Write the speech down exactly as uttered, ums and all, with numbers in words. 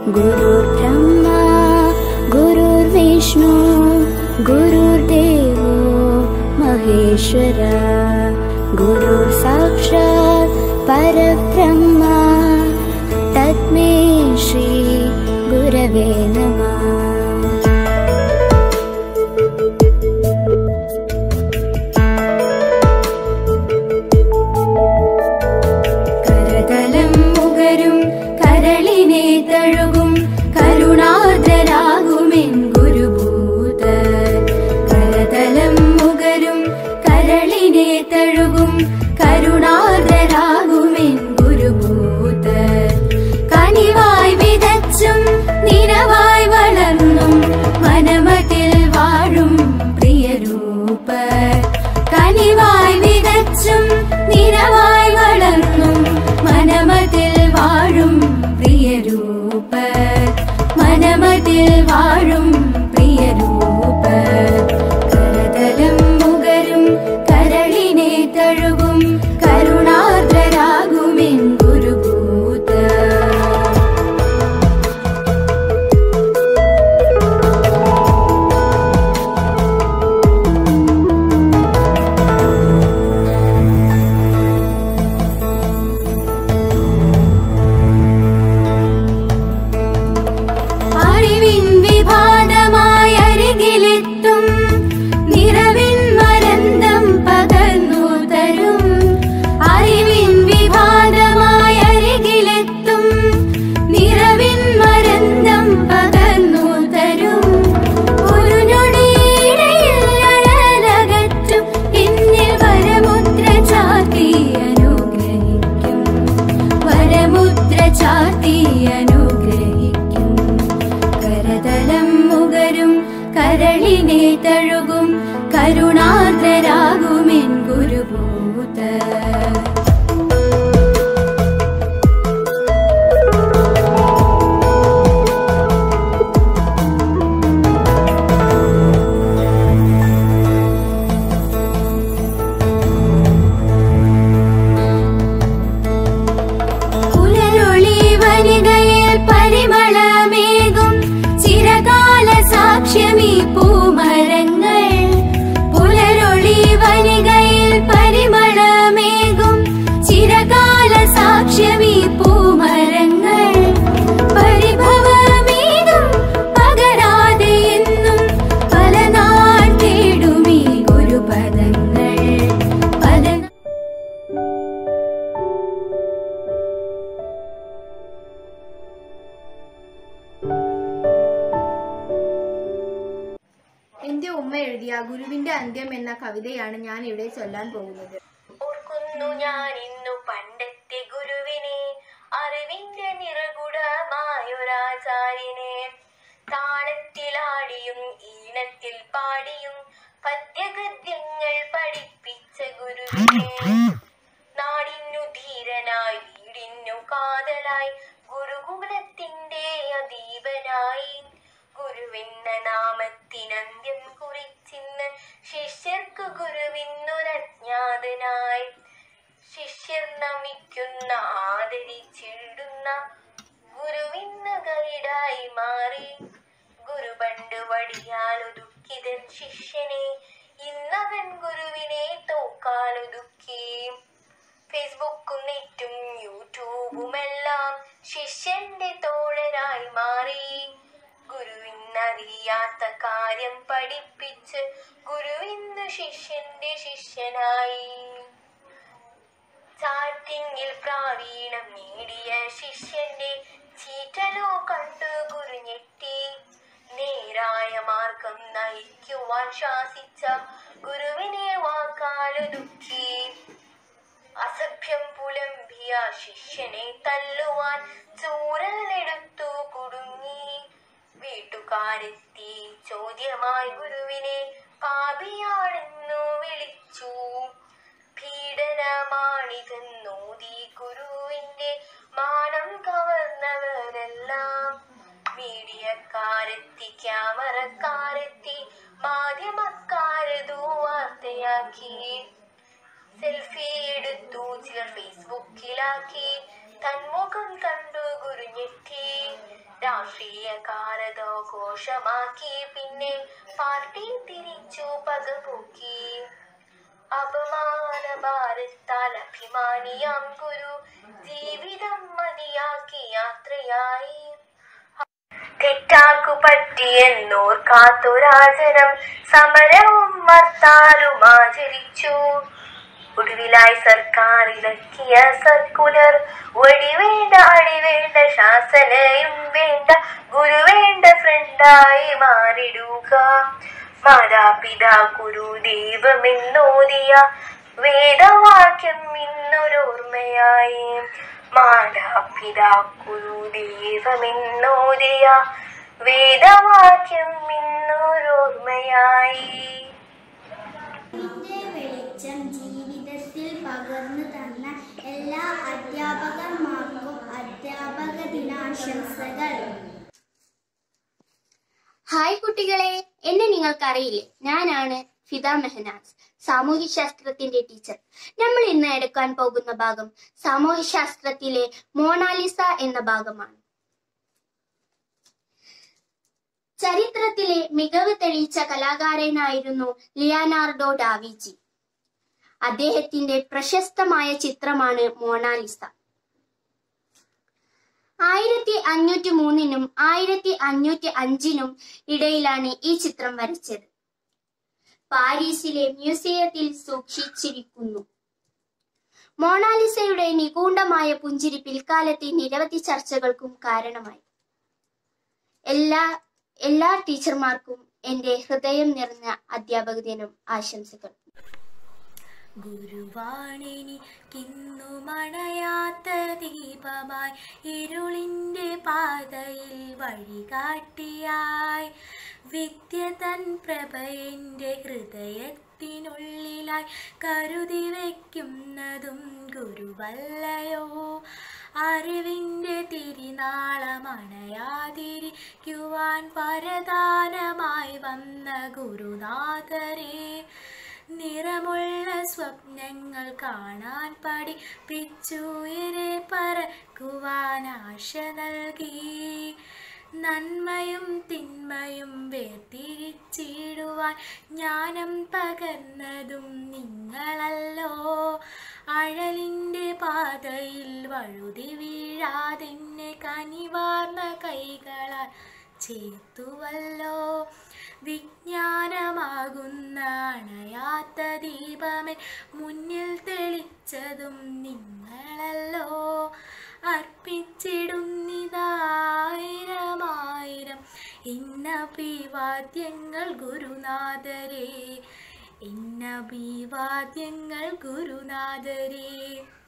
गुरुर्ब्रह्मा गुरुर्विष्णु गुरुर्देवो महेश्वरा गुरुः साक्षात् परब्रह्म तस्मै श्री गुरवे नमः। करतलं मुगरुं करलिने तळुगुं करुणार्द्ररागुमेन् गुरुभूत। करतलं मुगरुं करलिने तळुगुं करुणार्द्ररागुमेन् गुरुभूत। कनिवाय് വിതച്ചും നിനവായ് വളർന്നും മനമതിൽ വാഴും പ്രിയരൂപ। കനിവായ് വിതച്ചും നിനവായ് വളർന്നും മനമതിൽ വാഴും പ്രിയരൂപ। മനമതിൽ വാഴും പ്രിയരൂപ। കരതലം മുഗരും കരളിനെ തഴുകും കരുണാർദ്രരാകുമെൻ ഗുരുഭൂത। അറിവിൻ വിഭാതമായി അരികിലെത്തും നിറവിൻ മരന്തം പകർന്നു തരും। അറിവിൻ വിഭാതമായി അരികിലെത്തും നിറവിൻ മരന്തം പകർന്നു തരും। ഒരു ഞൊടിയിടയിൽ അഴലകറ്റും എന്നിൽ വരമുദ്ര ചാർത്തി അനുഗ്രഹിക്കും। വരമുദ്ര ചാർത്തി അനുഗ്രഹിക്കും। करतलं मुगरुं करलिने तळुगुं करुणार्द्ररागुमेन् गुरुभूत। പുലരൊളി വനികയിൽ പരിമളമേകും ചിരകാല സാക്ഷ്യമീ പൂമരങ്ങൾ। പുലരൊളി വനികയിൽ പരിമളമേകും ചിരകാല സാക്ഷ്യമീ പൂമരങ്ങൾ। പരിഭവമേതും പകരാതെ എന്നും പല നാൾ തേടുമീ ഗുരുപദങ്ങൾ। പല എന്റെ ഉമ്മ എഴുതിയ ഗുരുവിന്റെ അന്ത്യം എന്ന കവിതയാണ് ഞാൻ ഇവിടെ ചൊല്ലാൻ പോകുന്നത്. ഓർക്കുന്നു ഞാൻ ഇന്നു പണ്ടത്തെ ഗുരുവിനെ, അറിവിന്റെ നിറകുടമായൊരാചാര്യനെ. താളത്തിലാടിയും ഈണത്തിൽ പാടിയും പദ്യഗദ്യങ്ങൾ പഠിപ്പിച്ച ഗുരുവിനെ. നാടിന്നു ധീരനായി വീടിന്നു കാതലായി ഗുരുകുലത്തിന്റെ അധീപനായി. ഗുരുവെന്ന നാമത്തിനന്ത്യം കുറിച്ചിന്ന് ശിഷ്യർക്കു ഗുരുവിന്നൊരജ്ഞാതനായി. ശിഷ്യർ നമിക്കുന്ന ആദരിച്ചിടുന്ന ഗുരുവിന്ന് ഗൈഡായി മാറി. ഗുരു പണ്ട് വടിയാലൊതുക്കിതൻ ശിഷ്യനെ, ഇന്നവൻ ഗുരുവിനെ തോക്കാലൊതുക്കി. ഫേസ്ബുക്കും നെറ്റും യൂട്യൂബുമെല്ലാം ശിഷ്യന്റെ തോഴനായി മാറി. ഗുരുവിന്നറിയാത്ത കാര്യം പഠിപ്പിച്ച് ഗുരുവിന്ന് ശിഷ്യന്റെ ശിഷ്യനായി. ചാറ്റിങ്ങിൽ പ്രാവീണ്യം നേടിയ ശിഷ്യന്റെ ചീറ്റലോ കണ്ടു ഗുരു ഞെട്ടി. നേരായ മാർഗം നയിക്കുവാൻ ശാസിച്ച ഗുരുവിനെ വാക്കാലൊതുക്കി. അസഭ്യം പുലമ്പിയ ശിഷ്യനെ തല്ലുവാൻ ചൂരലെടുത്തു കുടുങ്ങി. വീട്ടുകാരെത്തി ചോദ്യമായി ഗുരുവിനെ പാപിയാണെന്നു വിളിച്ചു. പീഡനമാണിതെന്നോതി ഗുരുവിന്റെ മാനം കവർന്നവരെല്ലാം. മീഡിയക്കാരെത്തി, ക്യാമറക്കാരെത്തി, മാധ്യമക്കാരതു വാർത്തയാക്കി. സെൽഫി എടുത്തു ചിലർ ഫേസ്ബുക്കിലാക്കി. തന്മുഖം കണ്ടു ഗുരു ഞെട്ടി. രാഷ്ട്രീയകാരതാഘോഷമാക്കി പിന്നെ പാർട്ടി തിരിച്ചു പകപൂക്കി. അപമാന ഭാരത്താൽ അഭിമാനിയാം ഗുരു ജീവിതം മതിയാക്കി യാത്രയായി. തെറ്റാക്കു പറ്റിയെന്നോർക്കാത്തൊരാചരം സമരവും ഹർത്താലും ആചരിച്ചു. ഒടുവിലായി സർക്കാർ ഇറക്കിയ സർക്കുലർ ഒടിവേണ്ട അടിവേണ്ട ശാസനയും വേണ്ട ഗുരു വേണ്ട ഫ്രണ്ടായി മാറിടുക. മാതാപിതാ ഗുരു ദൈവമെന്നോദിയ വേദവാക്യം ഇന്നൊരോർമ്മയായി. മാതാപിതാ ഗുരു ദൈവമെന്നോദിയ വേദവാക്യം ഇന്നൊരോർമ്മയായി. വെളിച്ചം ജീവിതത്തിൽ പകർന്നു തന്ന എല്ലാ അധ്യാപകന്മാർക്കും അധ്യാപക ദിനാശംസകൾ. ഹായ് കുട്ടികളെ, എന്നെ നിങ്ങൾക്കറിയില്ലേ? ഞാനാണ് ഫിദ മെഹനാസ്, സാമൂഹ്യശാസ്ത്രത്തിന്റെ ടീച്ചർ. നമ്മൾ ഇന്ന് എടുക്കാൻ പോകുന്ന ഭാഗം സാമൂഹ്യശാസ്ത്രത്തിലെ മോണാലിസ എന്ന ഭാഗമാണ്. ചരിത്രത്തിലെ മികവ് തെളിയിച്ച കലാകാരനായിരുന്നു ലിയനാർഡോ ഡാവിഞ്ചി. അദ്ദേഹത്തിന്റെ പ്രശസ്തമായ ചിത്രമാണ് മോണാലിസ. ആയിരത്തി അഞ്ഞൂറ്റി മൂന്നിനും ആയിരത്തി അഞ്ഞൂറ്റി അഞ്ചിനും ഇടയിലാണ് ഈ ചിത്രം വരച്ചത്. പാരീസിലെ മ്യൂസിയത്തിൽ സൂക്ഷിച്ചിരിക്കുന്നു. മോണാലിസയുടെ നിഗൂഢമായ പുഞ്ചിരി പിൽക്കാലത്തെ നിരവധി ചർച്ചകൾക്കും കാരണമായി. എല്ലാ എല്ലാ ടീച്ചർമാർക്കും എന്റെ ഹൃദയം നിറഞ്ഞ അധ്യാപക ദിനം ആശംസകൾ. ഗുരുവാണെനിക്കിന്നു മണയാത്ത ദീപമായി ഇരുളിൻ്റെ പാതയിൽ വഴികാട്ടിയായി. വിദ്യ തൻ പ്രഭയുടെ ഹൃദയത്തിനുള്ളിലായി കരുതി വയ്ക്കുന്നതും ഗുരുവല്ലയോ. അറിവിൻ്റെ തിരിനാളമണയാതിരിക്കുവാൻ വരദാനമായി വന്ന ഗുരുനാഥരെ, നിറമുള്ള സ്വപ്നങ്ങൾ കാണാൻ പഠിപ്പിച്ചുയരെ പറക്കുവാൻ ആശ നൽകി. നന്മയും തിന്മയും വേർതിരിച്ചിടുവാൻ ജ്ഞാനം പകർന്നതും നിങ്ങളല്ലോ. അഴലിൻ്റെ പാതയിൽ വഴുതി വീഴാതെന്നെ കനിവാർന്ന കൈകളാൽ ചേർത്തുവല്ലോ. വിജ്ഞാനമാകുന്ന അണയാത്ത ദീപമേ മുന്നിൽ തെളിച്ചതും നിങ്ങളല്ലോ. അർപ്പിച്ചിടുന്നിതായിരമായിരം ഇന്നഭിവാദ്യങ്ങൾ ഗുരുനാഥരെ, ഇന്നഭിവാദ്യങ്ങൾ ഗുരുനാഥരെ.